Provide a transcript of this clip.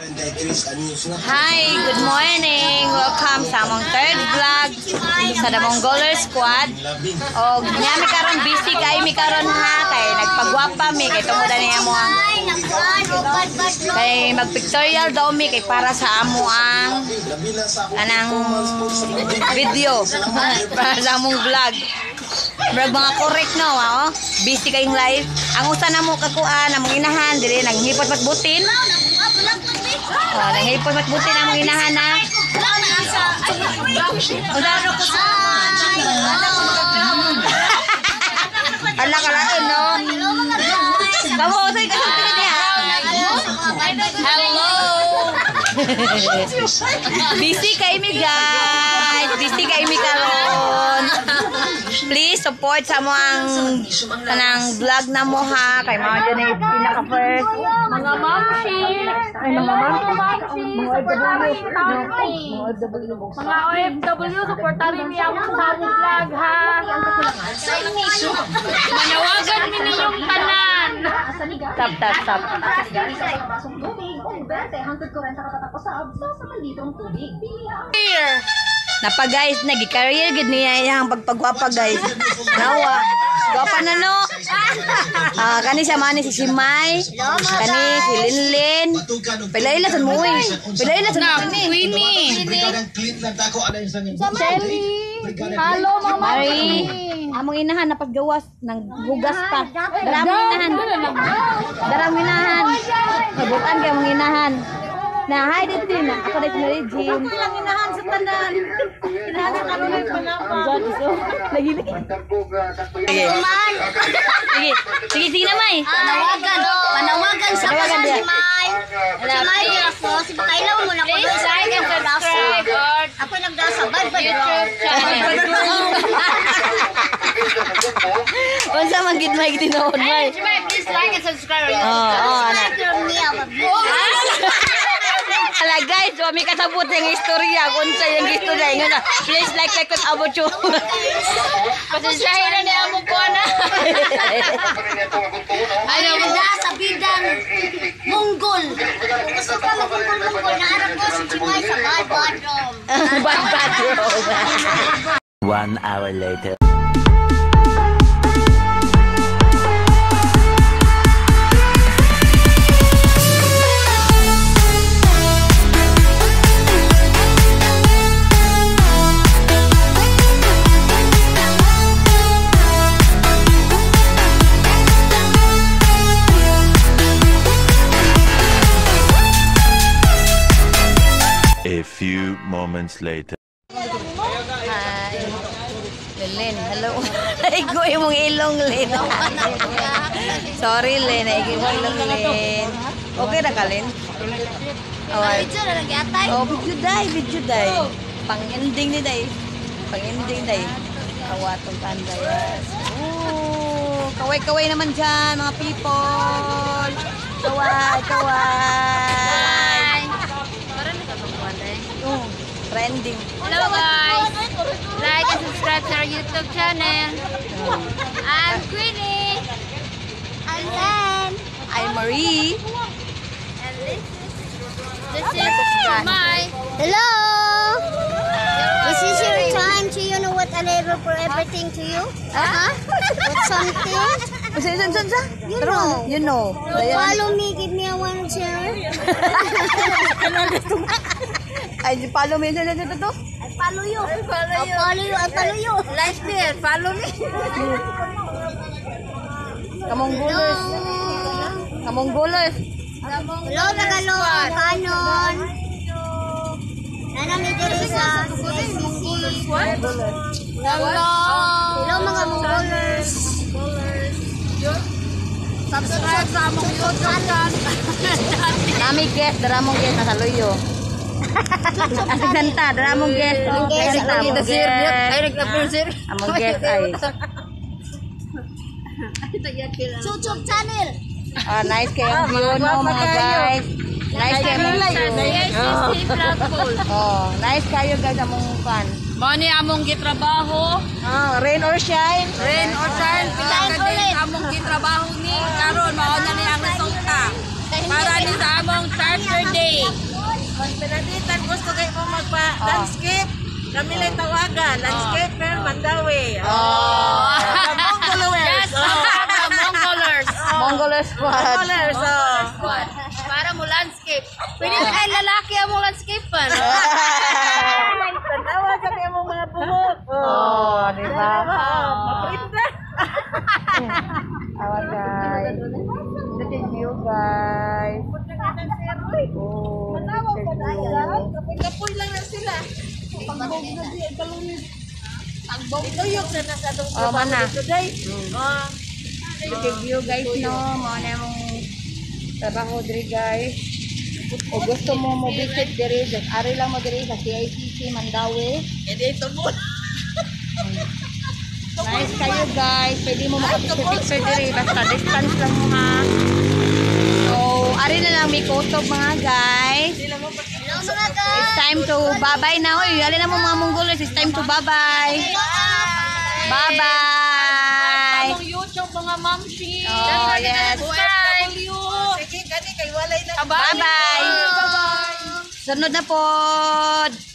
Hi, good morning. Welcome sa among third vlog sa The Mongoler Squad. O nyami karon busy kay mi karon ha kay nagpagwapa mi kay tumuda niya mo kay magpictorial daw mi kay para sa amo ang anang video para sa among vlog. Brag mga correct no, oh. Busy kayong live. Ang usa na mo kakuan among inahan dili naghipot patbutin. Naghipot patbutin among inahan na. Ala kalain no. Kamu usay ka sa niya. Hello. Busy kay mi guys. Busy kay mi karon. Please support sa mo ang kanang vlog na mo ha kay mga dyan ay pinaka first mga mamshi ay mga mamshi mga OFW supportarin niya mo sa among vlog ha manawagan mi ninyong tanan tap here napa guys, nagi-career gid niya yang pagpagwapa guys. Nawa. Gwapa na no. Kani siya man si Simay, kani si Linlin. Pila sa muwi. Pila sa Queenie. Shelly. Hello mama. Mari. Among inahan na paggawas nang hugas pa. Daram inahan. Kabutan kay among inahan. Nah, hi din na. Ako dito na gym. Ako lang inahan sa tanan. Inahan sa karoon panapa. Lagi. Sige na May. Panawagan sa si May. Si May ako, si Bakailaw mo na ko. Like and subscribe. Ako nagdasabad pa YouTube channel. Unsa man gid May tinuod May. Please like and subscribe. Hala guys, wami kasabot yung istorya kung sa yung istorya nga na. Please like kung abot yun. Pasensyahin na niya mo po na. Ayaw mo na sa bidang Monggol. Gusto ka mag-Monggol. Naharap ko si Chimay sa bad room. Bad room. 1 hour later. A few moments later. Hi. Lin, hello. Igo imong ilong Lin. Sorry Lin, igo imong ilong Lin. Okay ra ka Lin? Video na lagi atay. Oh, video day. Pang-ending ni day. Pang-ending day. Kawatong tanda yes. Oh, kaway-kaway naman dyan mga people. Kaway. Oh, trending. Hello guys. Like and subscribe to our YouTube channel. I'm Queenie. I'm Len. I'm Marie. And this is my. Hello! This is your time to you know what I never for everything to you? What's something? You know. Follow me, give me a one share. Ay, follow me dito. I follow you. I follow you. Like there, follow me. Kamong gulers. Hello, Tagalog, Canon. Nanami diri sa CICC. Hello mga Mongolers. Subscribe sa among YouTube channel. Nami guest, daramong guest na saluyo. Asiganta, daramong guest. Among guest ay. YouTube channel. Nice kayo view no mga guys. Nice kayo nice kayo guys among fan. Mao ni among gitrabaho. Rain or shine. Pila ka din among gitrabaho ni karon mao na ni ang resulta. Para ni sa among Saturday. pa, landscape. Kami lang tawagan, landscaper, Mandawi. Yes, the Mongolers. Mongolers squad. Colors, Para mo landscape. Pwede na kay lalaki ang mong landscape pa. Tanawa sa kaya mong mga buhok. Oh, di ba? Maprinda. Awa guys. Look at you guys. Oh, Kapoy-kapoy lang na sila. Pagbog na di, kalunid. Ituyok na nasa itong Oh, mana? today. Look at you guys, no? Mga na mong trabaho diri guys. O gusto mo visit diri, just ari lang mo diri sa CICC Mandawi. Hindi ito mo. Nice kayo guys. Pwede mo makapicture diri. Basta distance lang mo ha. So, ari na lang may kutob mga guys. It's time to bye-bye na. Uy, ali na mo mga Mongolers. It's time to bye-bye. Bye-bye. YouTube mga mamshi. Oh, yes. Sige, gani kay walay na. Bye-bye. Sunod na po.